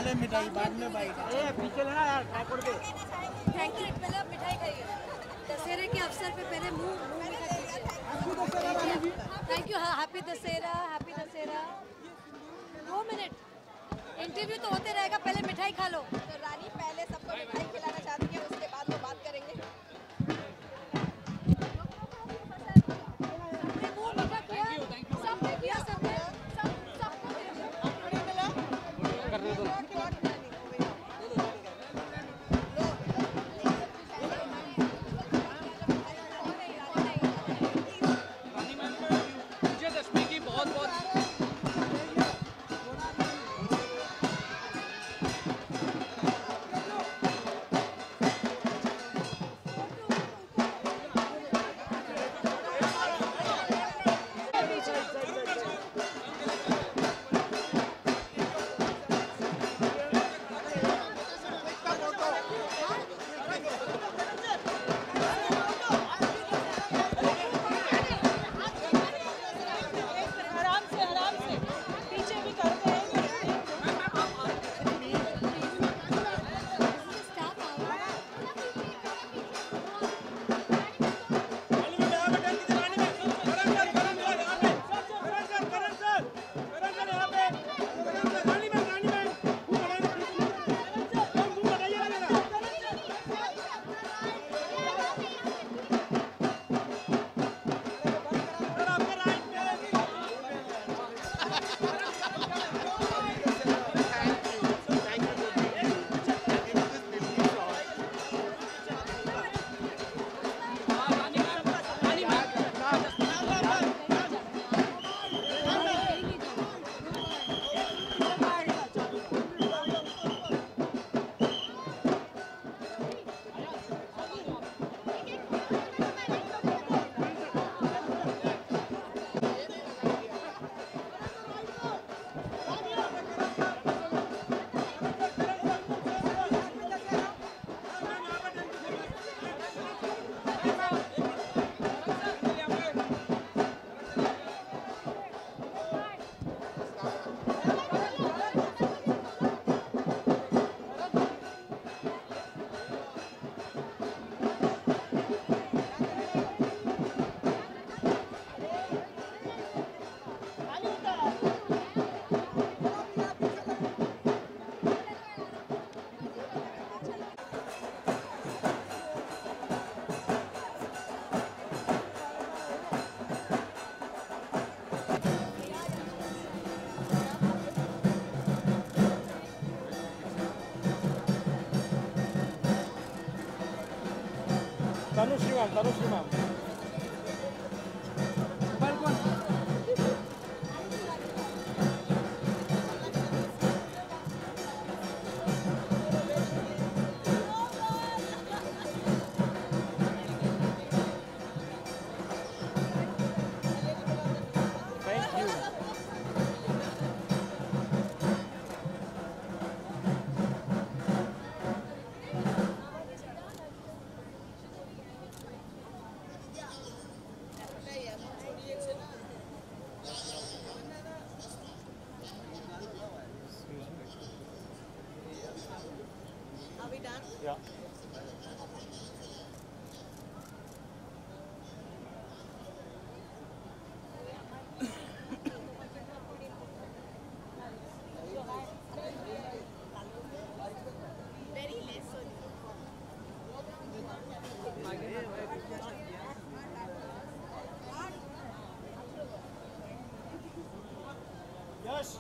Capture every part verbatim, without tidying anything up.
पहले मिठाई बाद में बाइट। ए पीछे लेना यार, ट्राइपॉड पे। Thank you. पहले आप मिठाई खाइए। दशहरे के अवसर पे पहले मुंह मुंह मिठा कीजिए। Thank you. Happy Dussehra, happy Dussehra. दो मिनट इंटरव्यू तो होते रहेगा, पहले मिठाई खा लो। तो रानी पहले सबको मिठाई खिलाना चाहती है, उसके बाद वो बात करेंगे। मुंह मीठा किया, सबने किया, सबने सब सबको करने दो। दशमी की बहुत बहुत Tanushree ma'am, Tanushree ma'am. Are we done? Yeah. Very less so. Yes.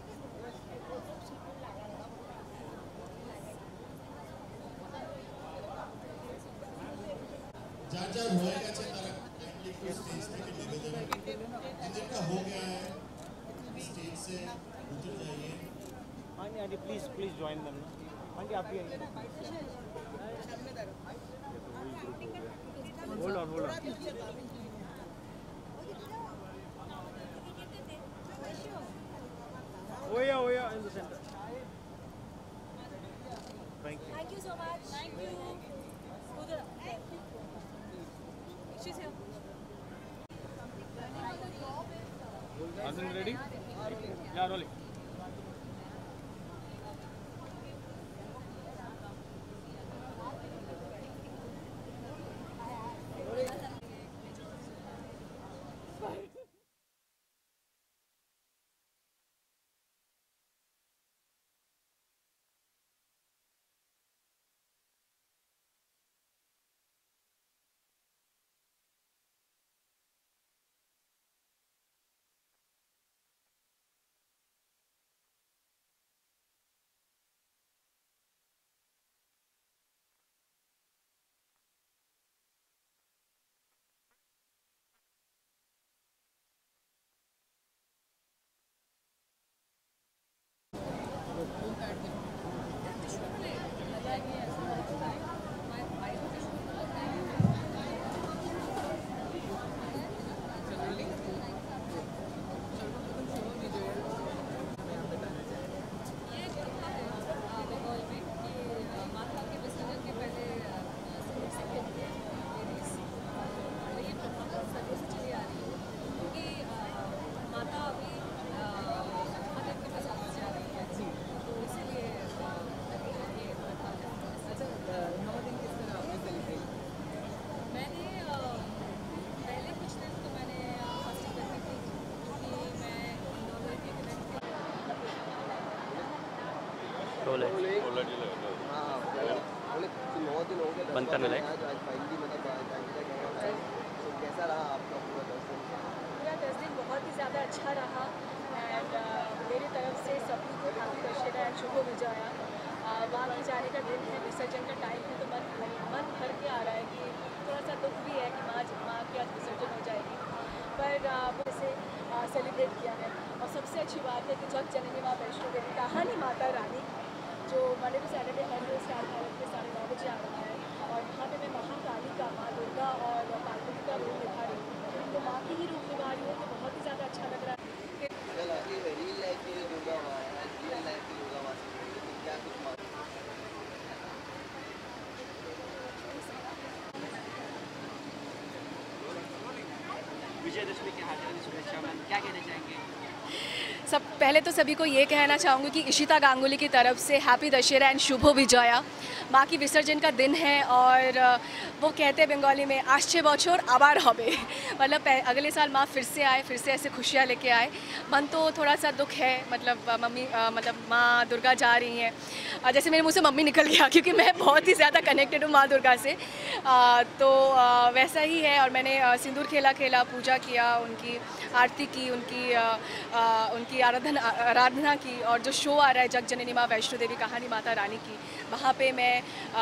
ज्या व्हायला तारा काइंडली को स्टेज पे के निवेदन जिनका हो गया है स्टेज से उतर जाइए। Aunty aunty please please join them ना। आंटी आप भी आइए। Hold on hold on. ओया ओया in the centre. Thank you. Thank you so much. Thank you. उधर she's here. Arjun ready? Yeah, rolling. टोल है बंद करने लायक। कैसा रहा आपका पूरा दस दिन? पूरा दस दिन बहुत ही ज़्यादा अच्छा रहा एंड मेरी तरफ से सभी को हैप्पी दशहरा एंड शुभ विजया। वहाँ की जाने का दिन है, विसर्जन का टाइम है, तो मन मन भर के आ रहा है कि थोड़ा सा दुख भी है कि माँ माँ की आज विसर्जन हो जाएगी, पर वो इसे सेलिब्रेट किया है। और सबसे अच्छी बात है कि जग जननी माँ वैष्णो देवी कहानी माता रानी जो मंडे टू सैटरडे हर रोज स्टार भारत के साढ़े नौ बजे आ रहा है, और वहाँ पे मैं महाकाली का, माँ दुर्गा और पार्वती का रूप निभा रही हूँ, तो माँ की ही रूप निभा रही हूँ, तो बहुत ही ज़्यादा अच्छा लग रहा है। रियल लाइफ की दुर्गा माँ है, रियल लाइफ की दुर्गा माँ से क्या कुछ माँ विजयदशमी के हार्दिक शुभेच्छा मैम, क्या कहना चाहेंगे? सब पहले तो सभी को ये कहना चाहूँगी कि इशिता गांगुली की तरफ से हैप्पी दशहरा एंड शुभ विजया। माँ की विसर्जन का दिन है और वो कहते हैं बंगाली में आश्चे बछर आबार हबे, मतलब अगले साल माँ फिर से आए, फिर से ऐसे खुशियाँ लेके आए। मन तो थोड़ा सा दुख है, मतलब मम्मी मतलब माँ दुर्गा जा रही हैं, जैसे मेरे मुँह से मम्मी निकल गया क्योंकि मैं बहुत ही ज़्यादा कनेक्टेड हूँ माँ दुर्गा से, आ, तो आ, वैसा ही है। और मैंने आ, सिंदूर खेला खेला पूजा किया, उनकी आरती की, उनकी आ, आ, उनकी आराधना आराधना की, और जो शो आ रहा है जग जननी माँ वैष्णो देवी कहानी माता रानी की, वहाँ पे मैं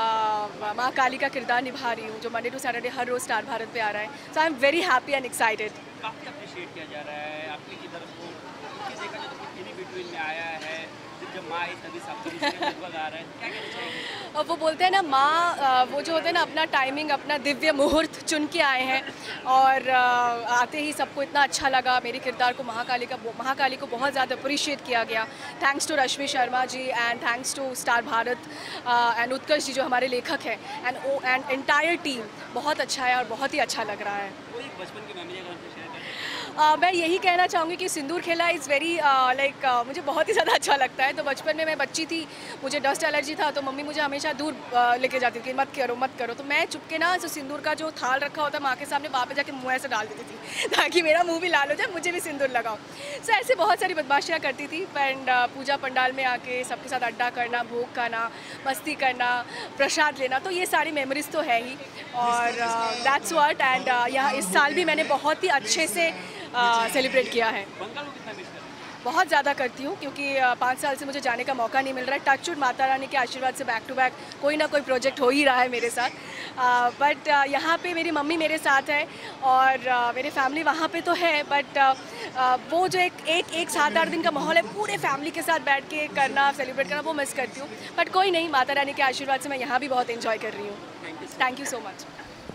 माँ काली का किरदार निभा रही हूँ, जो मंडे टू सैटरडे हर रोज़ स्टार भारत पे आ रहा है। So I am very happy and excited. काफ़ी अप्रिशिएट किया जा रहा है आपकी की तरफ को, क्योंकि देखा जाए तो इन बिटवीन में आया है, जब माँ आई तभी सब कुछ लगभग आ रहा है, क्या कहना चाहेंगे? और वो बोलते हैं ना माँ, वो जो होते हैं ना अपना टाइमिंग, अपना दिव्य मुहूर्त चुन के आए हैं, और आते ही सबको इतना अच्छा लगा। मेरे किरदार को महाकाली का महाकाली को बहुत ज़्यादा अप्रिशिएट किया गया। Thanks to Rashmi Sharma ji and thanks to Star Bharat and Utkarsh ji जो हमारे लेखक हैं, एंड एंड एंटायर टीम बहुत अच्छा है और बहुत ही अच्छा लग रहा है। वो एक बचपन की मेमोरी अगर हमसे शेयर करें? Uh, मैं यही कहना चाहूँगी कि सिंदूर खेला इज़ वेरी लाइक मुझे बहुत ही ज़्यादा अच्छा लगता है। तो बचपन में मैं बच्ची थी, मुझे डस्ट एलर्जी था, तो मम्मी मुझे हमेशा दूर uh, लेके जाती थी कि मत करो मत करो, तो मैं चुपके ना जो सिंदूर का जो थाल रखा होता माँ के सामने, वहाँ पे जाके मुँह ऐसे डाल देती थी ताकि मेरा मुँह भी लाल हो जाए, मुझे भी सिंदूर लगाओ। सो ऐसे बहुत सारी बदमाशियाँ करती थी। एंड uh, पूजा पंडाल में आके सबके साथ अड्डा करना, भोग खाना, मस्ती करना, प्रसाद लेना, तो ये सारी मेमोरीज़ तो है ही। और दैट्स व्हाट। एंड यहाँ इस साल भी मैंने बहुत ही अच्छे से सेलिब्रेट uh, किया है। बंगाल को कितना मिस कर रहे हैं? बहुत ज़्यादा करती हूँ क्योंकि uh, पाँच साल से मुझे जाने का मौका नहीं मिल रहा है। टचवुड माता रानी के आशीर्वाद से बैक टू बैक कोई ना कोई प्रोजेक्ट हो ही रहा है मेरे साथ। बट uh, uh, यहाँ पे मेरी मम्मी मेरे साथ है और uh, मेरे फैमिली वहाँ पे तो है, बट uh, uh, वो जो एक एक एक सात आठ दिन का माहौल है पूरे फैमिली के साथ बैठ के करना, सेलिब्रेट करना, वो मिस करती हूँ। बट कोई नहीं, माता रानी के आशीर्वाद से मैं यहाँ भी बहुत इन्जॉय कर रही हूँ। Thank you so much.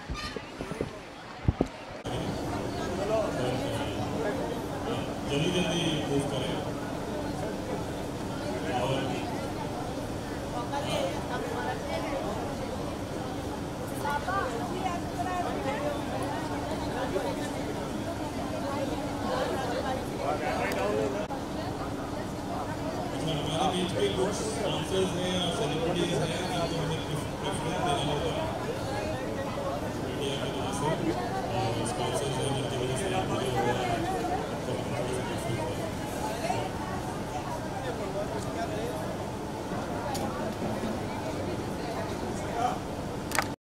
जल्दी जल्दी मूव करें और हमारे बीच के कुछ स्पॉन्सर्स हैं और सेलिब्रिटीज हैं जिनको हमें प्रेफरेंस देना होगा मीडिया की वजह से, और स्पॉन्सर्स हैं